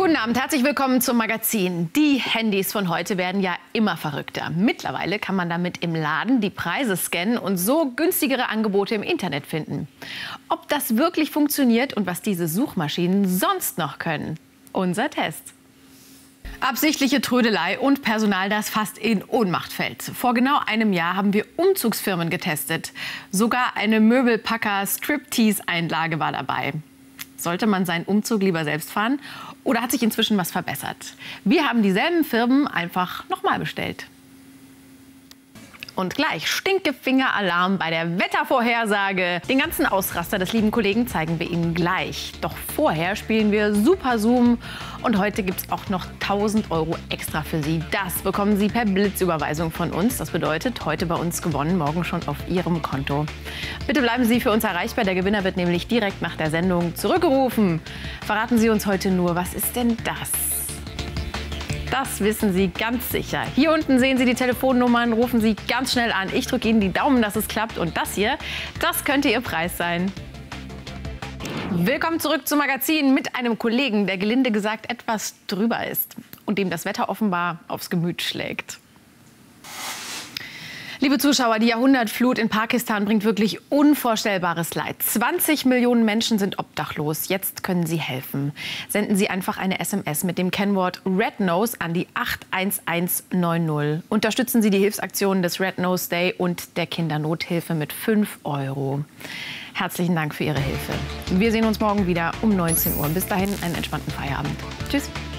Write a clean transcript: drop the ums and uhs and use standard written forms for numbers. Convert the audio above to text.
Guten Abend, herzlich willkommen zum Magazin. Die Handys von heute werden ja immer verrückter. Mittlerweile kann man damit im Laden die Preise scannen und so günstigere Angebote im Internet finden. Ob das wirklich funktioniert und was diese Suchmaschinen sonst noch können? Unser Test. Absichtliche Trödelei und Personal, das fast in Ohnmacht fällt. Vor genau einem Jahr haben wir Umzugsfirmen getestet. Sogar eine Möbelpacker-Striptease-Einlage war dabei. Sollte man seinen Umzug lieber selbst fahren oder hat sich inzwischen was verbessert? Wir haben dieselben Firmen einfach nochmal bestellt. Und gleich Stinkefinger-Alarm bei der Wettervorhersage. Den ganzen Ausraster des lieben Kollegen zeigen wir Ihnen gleich. Doch vorher spielen wir Super Zoom und heute gibt es auch noch 1.000 € extra für Sie. Das bekommen Sie per Blitzüberweisung von uns. Das bedeutet, heute bei uns gewonnen, morgen schon auf Ihrem Konto. Bitte bleiben Sie für uns erreichbar. Der Gewinner wird nämlich direkt nach der Sendung zurückgerufen. Verraten Sie uns heute nur, was ist denn das? Das wissen Sie ganz sicher. Hier unten sehen Sie die Telefonnummern, rufen Sie ganz schnell an. Ich drücke Ihnen die Daumen, dass es klappt. Und das hier, das könnte Ihr Preis sein. Willkommen zurück zum Magazin mit einem Kollegen, der gelinde gesagt etwas drüber ist und dem das Wetter offenbar aufs Gemüt schlägt. Liebe Zuschauer, die Jahrhundertflut in Pakistan bringt wirklich unvorstellbares Leid. 20 Millionen Menschen sind obdachlos. Jetzt können Sie helfen. Senden Sie einfach eine SMS mit dem Kennwort Red Nose an die 81190. Unterstützen Sie die Hilfsaktionen des Red Nose Day und der Kindernothilfe mit 5 €. Herzlichen Dank für Ihre Hilfe. Wir sehen uns morgen wieder um 19 Uhr. Bis dahin einen entspannten Feierabend. Tschüss.